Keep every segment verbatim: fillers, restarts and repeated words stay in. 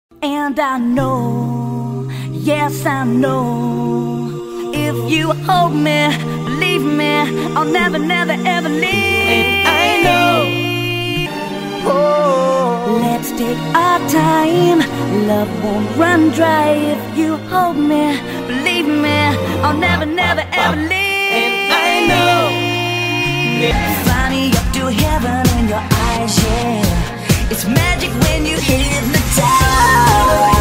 And I know, yes I know, if you hold me, believe me, I'll never, never, ever leave. And I know, oh, let's take our time, love won't run dry. If you hold me, believe me, I'll never, never, ever leave. And I know, fly me up to heaven in your eyes, yeah. It's magic when you hypnotize.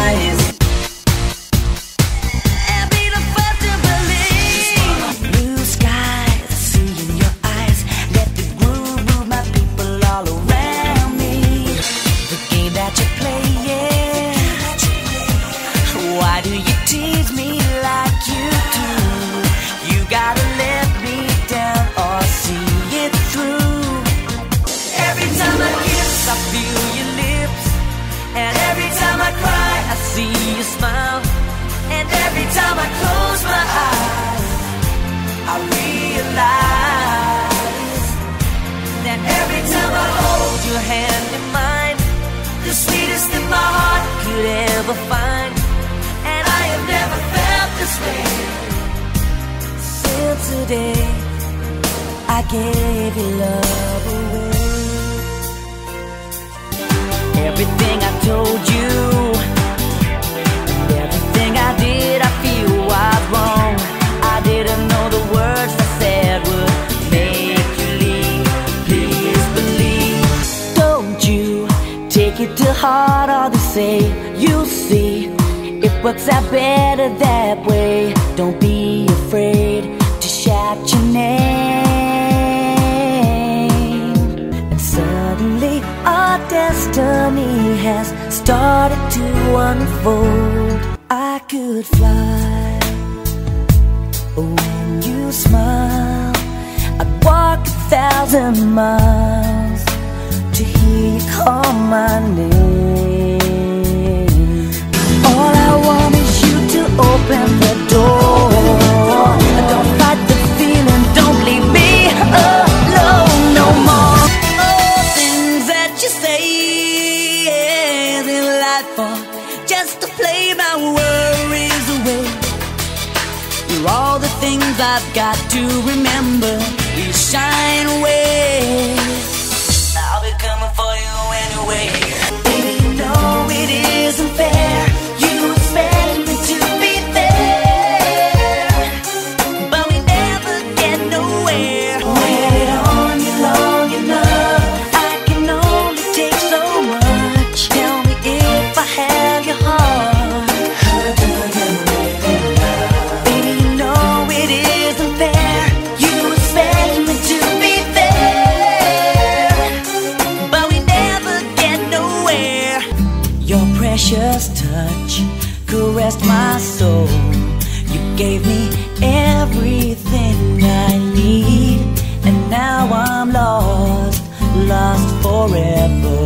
And be the first to believe. Blue skies, I see in your eyes. Let the groove move my people all around me. The game that you're playing, why do you tease me like you do? You gotta let me down or see it through. Every time I kiss, I feel your lips, and every time I cry, I see you smile. And every time I close my eyes, I realize that every time I hold your hand in mine, the sweetest thing my heart could ever find. And I have never felt this way since the day I gave you love away. Everything I told you, and everything I did, I feel was wrong. I didn't know the words I said would make you leave. Please believe. Don't you take it to heart all they say. You see, it works out better that way. Don't be afraid to shout your name. And suddenly our destiny has started to unfold. I could fly when you smile. I'd walk a thousand miles to hear you call my name. All I want is you to open the door. Don't fight the feeling, don't leave me alone no more. Oh, things that you say is delightful, just to play my worries away. You're all the things I've got to remember. You shine away. I'll be coming for you anyway. Baby, you know it isn't fair. You expect me to be there, but we never get nowhere. Waited on you long enough, I can only take so much. Tell me if I have your heart. Baby, you know it isn't fair. You expect me to be there, but we never get nowhere. Your precious touch caressed my soul. You gave me everything I need, and now I'm lost, lost forever.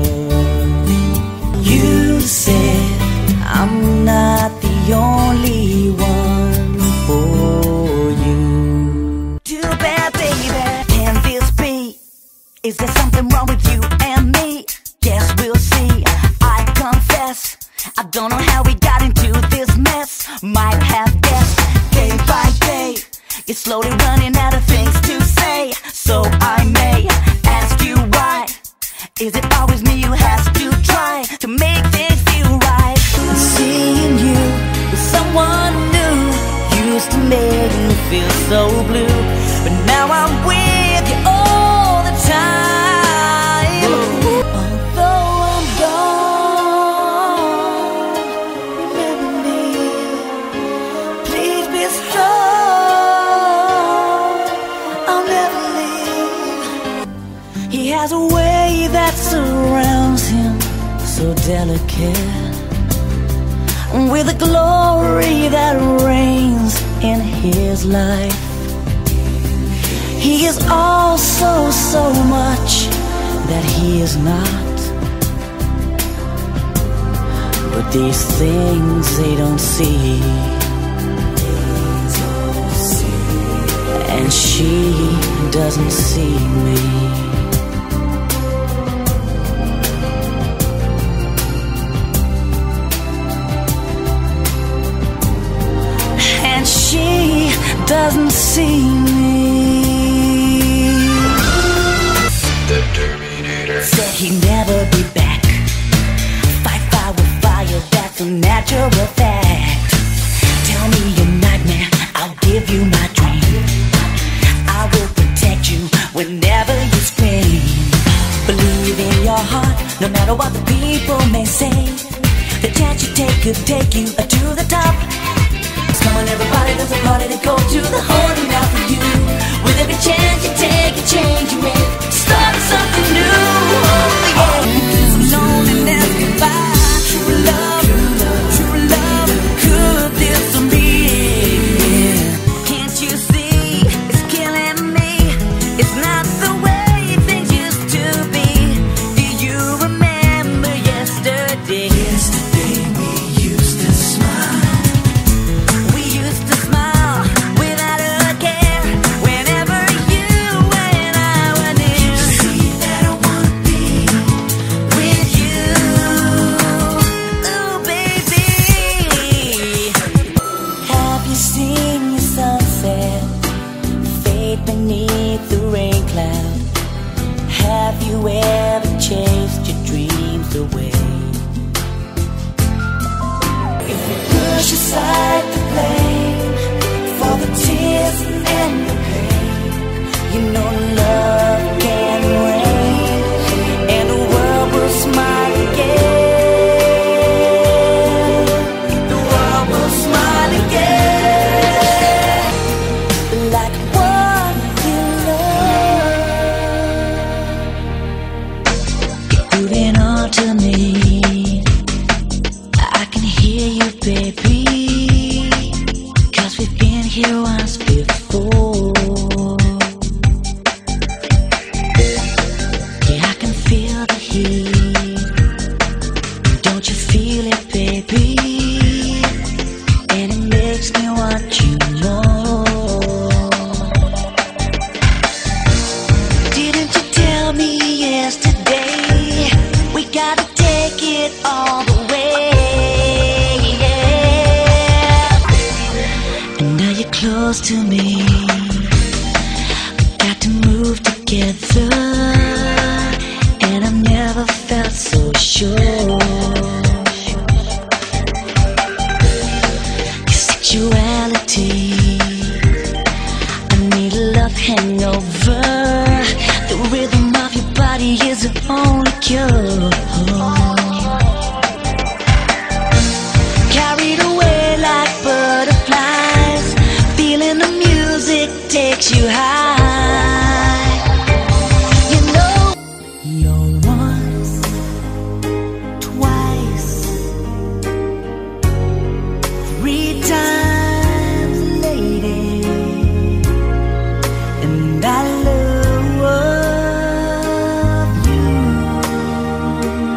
You said I'm not the only one for you. Too bad, baby, can this be? Is there something wrong with you and me? Guess we'll see. I confess, I don't know how we got into this mess. Might have guessed day by day, you're slowly running out of things to say. So I may ask you why. Is it always me who has to try to make things feel right? Seeing you with someone new used to make me feel so blue, but now I'm with you all the time. Although I'm gone, remember me. Please be strong, I'll never leave. He has a way that surrounds him, so delicate, with a glory that reigns in his life. He is also so much that he is not, but these things they don't see, and she doesn't see me. doesn't see me. The Terminator said he'd never be back. Fight fire with fire, that's a natural fact. Tell me your nightmare, I'll give you my dream. I will protect you whenever you scream. Believe in your heart, no matter what the people may say. The chance you take could take you to the top. Come on everybody, there's a party to go to. The holding out for you. With every chance you take, a change you make. Start something new. Oh, yeah. Loneliness goodbye. True love, true love. Could this be? Can't you see? It's killing me. It's not the way things used to be. Do you remember yesterday? Yesterday we used to smile. We used to smile without a care. Whenever you and I were near. You see that I wanna be with you. Oh baby, have you seen your sunset fade beneath the rain cloud? Have you ever chased your dreams away? If you push aside the blame for the tears and the pain, you know love can reign and the world will smile again. The world will smile again. Like one you love. You're moving on to me. I can hear you, baby, 'cause we've been here once before. Yeah, I can feel the heat. Don't you feel it, baby? And it makes me want you more. Didn't you tell me yesterday we gotta take it all the way? Yeah. And now you're close to me. We got to move together. And I've never felt so sure. Your sexuality, I need a love hangover. The rhythm of your body is the only cure. Carried away like butterflies, feeling the music takes you high. You know you're once, twice, three times, lady, and I love you.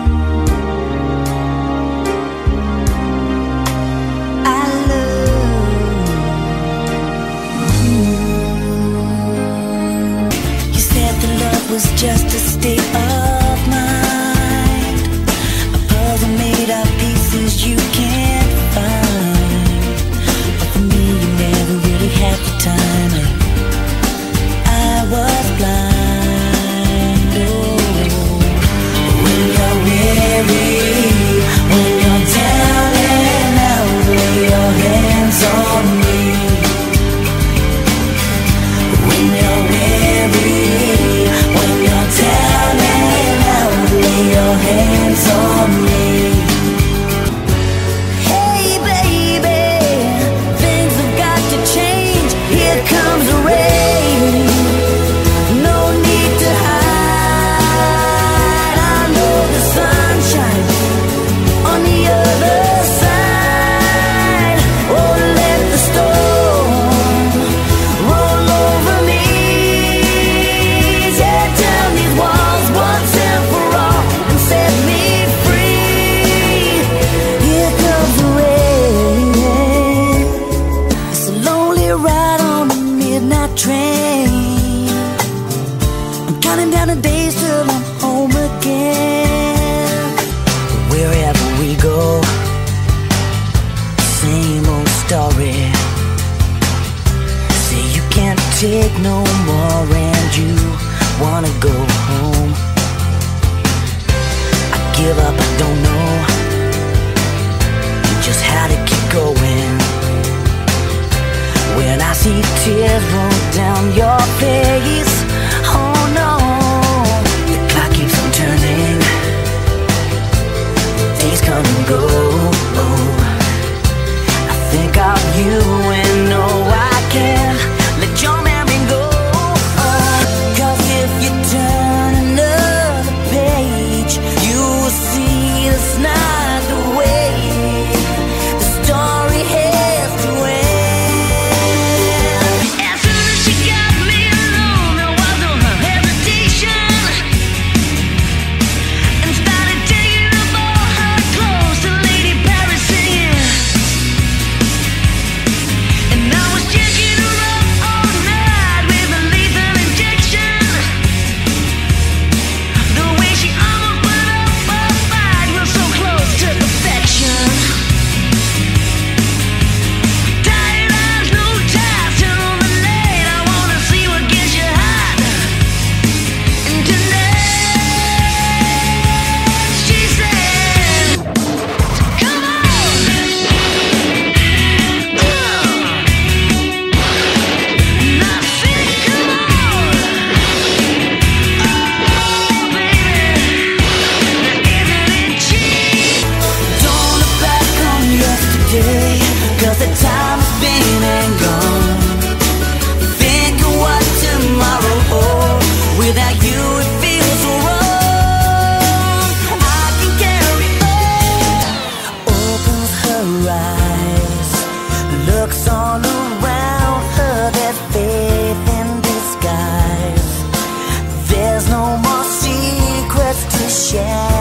her eyes. Looks all around her, there's faith in disguise. There's no more secrets to share.